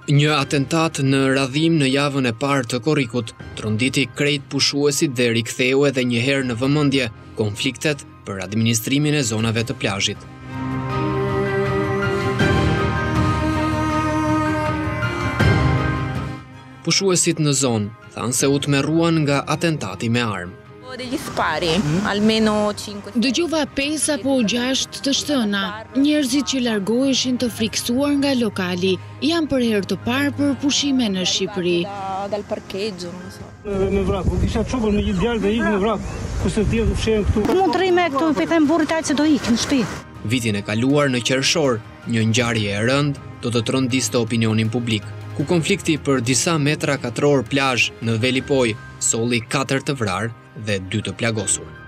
Një atentat në radhim në javën e parë të korrikut tronditi krejt pushuesit dhe riktheu edhe një herë në vëmendje konfliktet për administrimin e zonave të plazhit. Pushuesit në zonë thanë se u tmerruan nga atentati me armë. Degli spari, almeno 5. Dëgjova 5 apo 6 të shtëna. Njerëzit që largoheshin të friksuar nga lokali janë për herë të parë për pushime në Shqipëri. Dal parcheggio, non so. Me vrak, kisha çopur me një djalë dhe ik me vrak. Kurse ti fshehem këtu. Mund të rrimë këtu, po i them burrit aq se do ik në shtëpi. Vitin e kaluar në qershor, një ngjarje e rëndë do të trondiste opinionin publik, ku konflikti për disa metra katror plazh në Velipoj solli 4 të vrarë dhe 2 të plagosur.